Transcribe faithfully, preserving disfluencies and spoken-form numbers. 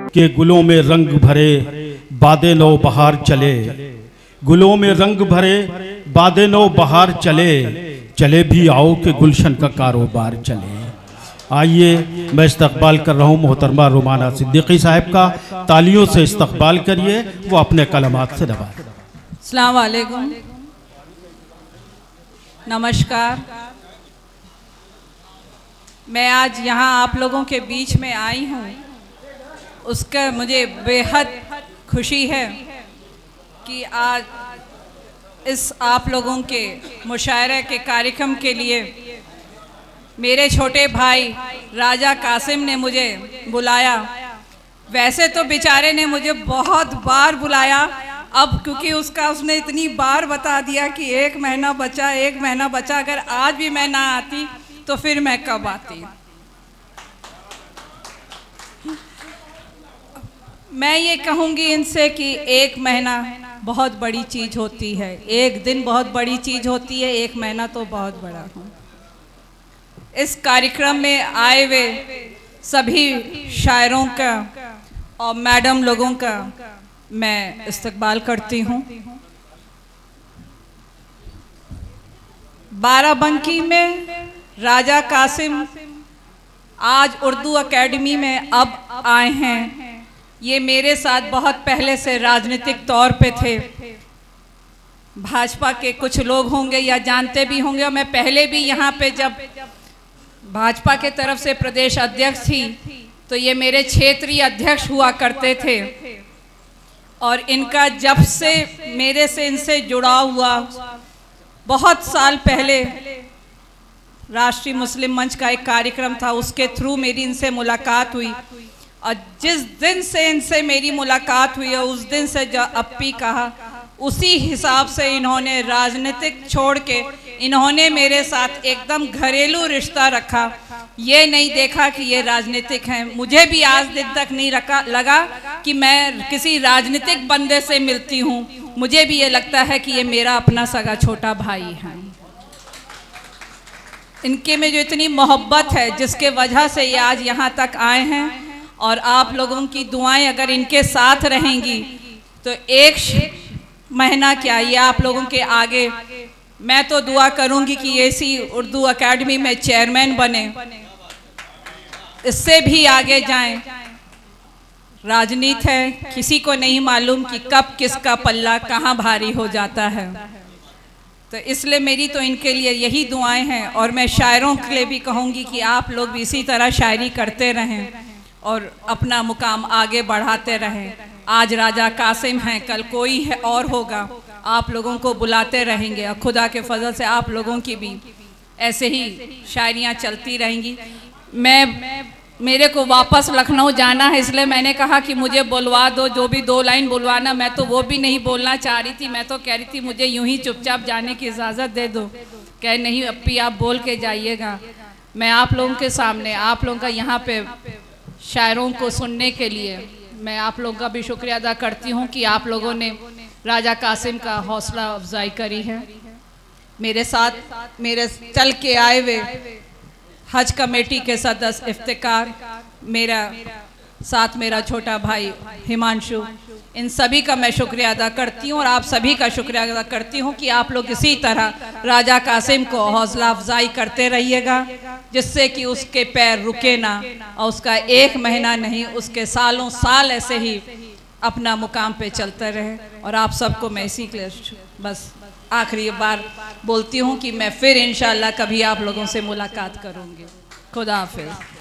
के गुलों में रंग भरे बादे नौ बहार चले, गुलों में रंग भरे बादे नौ बहार चले, चले भी आओ कि गुलशन का कारोबार चले। आइए मैं इस्तकबाल कर रहा हूँ मोहतरमा रुमाना सिद्दीकी साहब का, तालियों से इस्तकबाल करिए, वो अपने कलमात से दबा। अस्सलाम वालेकुम, नमस्कार। मैं आज यहाँ आप लोगों के बीच में आई हूँ, उसका मुझे बेहद खुशी है कि आज इस आप लोगों के मुशायरे के कार्यक्रम के लिए मेरे छोटे भाई राजा कासिम ने मुझे बुलाया। वैसे तो बेचारे ने मुझे बहुत बार बुलाया, अब क्योंकि उसका उसने इतनी बार बता दिया कि एक महीना बचा एक महीना बचा, अगर आज भी मैं ना आती तो फिर मैं कब आती। मैं ये कहूँगी इनसे कि एक महीना बहुत बड़ी चीज़ होती है, एक दिन बहुत बड़ी चीज़ होती है, एक महीना तो बहुत बड़ा हो। इस कार्यक्रम में आए हुए सभी शायरों का और मैडम लोगों का मैं इस्तकबाल करती हूँ। बाराबंकी में राजा कासिम आज उर्दू एकेडमी में अब आए हैं। ये मेरे साथ बहुत पहले से राजनीतिक तौर पे थे। भाजपा के कुछ लोग होंगे या जानते भी होंगे, और मैं पहले भी यहाँ पे जब भाजपा के तरफ से प्रदेश अध्यक्ष थी तो ये मेरे क्षेत्रीय अध्यक्ष हुआ करते थे। और इनका जब से मेरे से इनसे जुड़ाव हुआ, बहुत साल पहले राष्ट्रीय मुस्लिम मंच का एक कार्यक्रम था, उसके थ्रू मेरी इनसे मुलाकात हुई। और जिस दिन से इनसे मेरी मुलाकात हुई है उस दिन से जो अप्पी कहा, उसी हिसाब से इन्होंने राजनीतिक छोड़ के इन्होंने मेरे साथ एकदम घरेलू रिश्ता रखा। ये नहीं देखा कि ये राजनीतिक हैं। मुझे भी आज दिन तक नहीं रखा लगा कि मैं किसी राजनीतिक बंदे से मिलती हूँ, मुझे भी ये लगता है कि ये मेरा अपना सगा छोटा भाई है। इनके में जो इतनी मोहब्बत है जिसके वजह से ये आज यहाँ तक आए हैं, और आप लोगों की दुआएं अगर इनके साथ रहेंगी तो एक महीना क्या, ये आप लोगों के आगे मैं तो दुआ करूंगी कि ये इसी उर्दू एकेडमी में चेयरमैन बने, इससे भी आगे जाएं। राजनीति है, किसी को नहीं मालूम कि कब किसका पल्ला कहाँ भारी हो जाता है। तो इसलिए मेरी तो इनके लिए यही दुआएं हैं। और मैं शायरों के लिए भी कहूँगी कि आप लोग भी इसी तरह शायरी करते रहें और अपना मुकाम आगे बढ़ाते रहें। आज राजा कासिम हैं, कल कोई है और होगा, आप लोगों को बुलाते रहेंगे और खुदा के फजल से आप लोगों की भी ऐसे ही शायरियाँ चलती रहेंगी। मैं मेरे को वापस लखनऊ जाना है, इसलिए मैंने कहा कि मुझे बुलवा दो, जो भी दो लाइन बुलवाना। मैं तो वो भी नहीं बोलना चाह रही थी, मैं तो कह रही थी मुझे यूं ही चुपचाप जाने की इजाज़त दे दो। कह नहीं अप्पी आप बोल के जाइएगा। मैं आप लोगों के सामने आप लोगों का यहाँ पे शायरों को सुनने के लिए मैं आप लोगों का भी शुक्रिया अदा करती हूँ कि आप लोगों ने राजा कासिम का हौसला अफजाई करी है। मेरे साथ मेरे चल के आए हुए हज कमेटी के सदस्य इफ्तिकार, मेरा साथ मेरा छोटा भाई हिमांशु, इन सभी का मैं शुक्रिया अदा करती हूँ और आप सभी का शुक्रिया अदा करती हूँ कि आप लोग इसी तरह राजा कासिम को हौसला अफजाई करते रहिएगा, जिससे कि उसके पैर रुके ना और उसका एक महीना नहीं, उसके सालों साल ऐसे ही अपना मुकाम पे चलते रहे। और आप सबको मैं इसी के लिए बस आखिरी बार बोलती हूँ कि मैं फिर इंशाल्लाह कभी आप लोगों से मुलाकात करूँगी। खुदा हाफिज़।